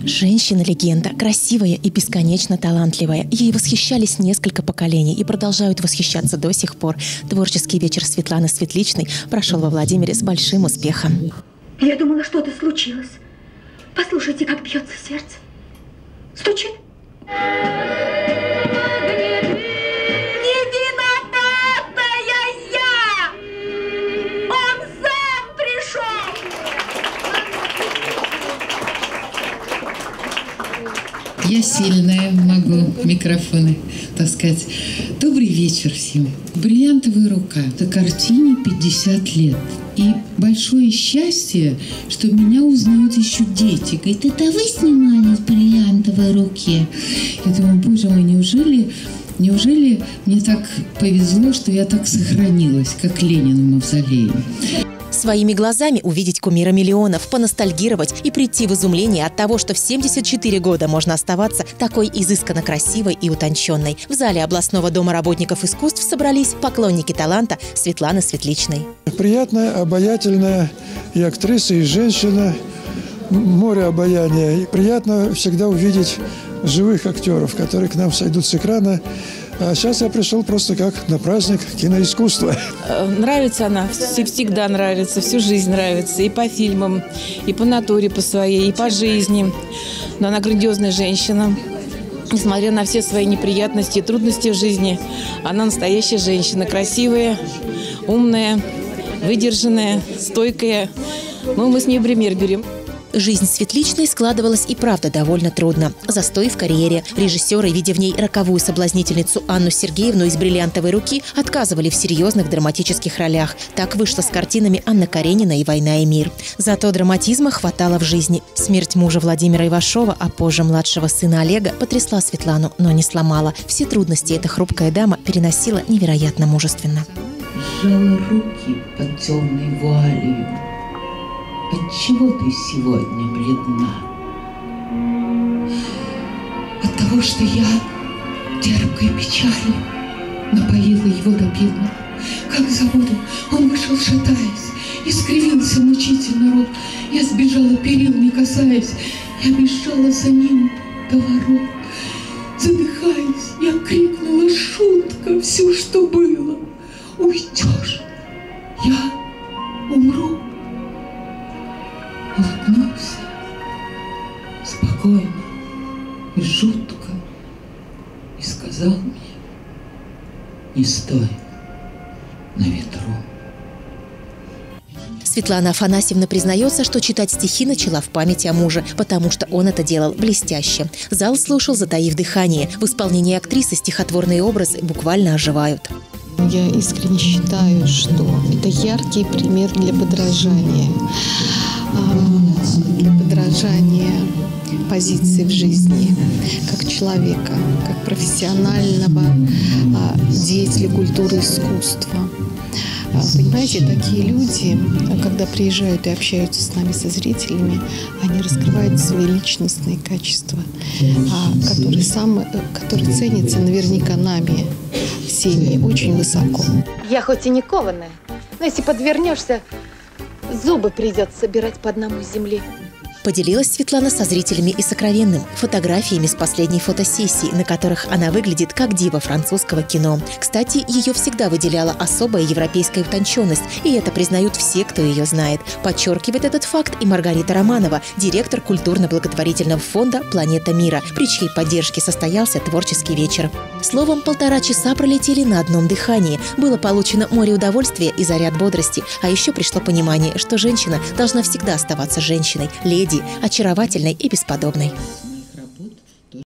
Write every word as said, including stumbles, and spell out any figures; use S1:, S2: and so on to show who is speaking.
S1: Женщина-легенда, красивая и бесконечно талантливая. Ей восхищались несколько поколений и продолжают восхищаться до сих пор. Творческий вечер Светланы Светличной прошел во Владимире с большим успехом.
S2: Я думала, что-то случилось. Послушайте, как бьется сердце. Стучит.
S3: Я сильная, могу микрофоны таскать. Добрый вечер всем. «Бриллиантовая рука». Это картине пятьдесят лет. И большое счастье, что меня узнают еще дети. Говорит, это вы снимались в «Бриллиантовой руке»? Я думаю, боже мой, неужели, неужели мне так повезло, что я так сохранилась, как Ленин в мавзолее?
S1: Своими глазами увидеть кумира миллионов, поностальгировать и прийти в изумление от того, что в семьдесят четыре года можно оставаться такой изысканно красивой и утонченной. В зале областного дома работников искусств собрались поклонники таланта Светланы Светличной.
S4: Приятная, обаятельная и актриса, и женщина, море обаяния. И приятно всегда увидеть живых актеров, которые к нам сойдут с экрана. А сейчас я пришел просто как на праздник киноискусства.
S5: Нравится она, всегда нравится, всю жизнь нравится. И по фильмам, и по натуре по своей, и по жизни. Но она грандиозная женщина. Несмотря на все свои неприятности и трудности в жизни, она настоящая женщина. Красивая, умная, выдержанная, стойкая. Ну, мы с ней пример берем.
S1: Жизнь Светличной складывалась и правда довольно трудно. Застой в карьере. Режиссеры, видя в ней роковую соблазнительницу Анну Сергеевну из «Бриллиантовой руки», отказывали в серьезных драматических ролях. Так вышло с картинами Анна Каренина и «Война и мир». Зато драматизма хватало в жизни. Смерть мужа Владимира Ивашова, а позже младшего сына Олега, потрясла Светлану, но не сломала. Все трудности эта хрупкая дама переносила невероятно мужественно.
S3: Сжала руки под темной вуалью. Отчего ты сегодня бледна? От того, что я терпкой печалью напоила его до бедного. Как за воду он вышел, шатаясь, и скривился мучительно рот. Я сбежала, перил не касаясь, я бежала за ним до ворот. Задыхаясь, я крикнула: шутка, все, что было. Уйдешь, я умру. Улыбнулся спокойно и жутко и сказал мне: не стой на ветру.
S1: Светлана Афанасьевна признается, что читать стихи начала в памяти о муже, потому что он это делал блестяще. Зал слушал, затаив дыхание. В исполнении актрисы стихотворные образы буквально оживают.
S6: Я искренне считаю, что это яркий пример для подражания. Для подражания позиции в жизни, как человека, как профессионального деятеля культуры и искусства. Понимаете, такие люди, когда приезжают и общаются с нами, со зрителями, они раскрывают свои личностные качества, которые, сам, которые ценятся наверняка нами всеми очень высоко.
S2: Я хоть и не кованая, но если подвернешься, зубы придется собирать по одному с земли.
S1: Поделилась Светлана со зрителями и сокровенным – фотографиями с последней фотосессии, на которых она выглядит как дива французского кино. Кстати, ее всегда выделяла особая европейская утонченность, и это признают все, кто ее знает. Подчеркивает этот факт и Маргарита Романова, директор культурно-благотворительного фонда «Планета мира», при чьей поддержке состоялся творческий вечер. Словом, полтора часа пролетели на одном дыхании. Было получено море удовольствия и заряд бодрости, а еще пришло понимание, что женщина должна всегда оставаться женщиной, леди, очаровательной и бесподобной.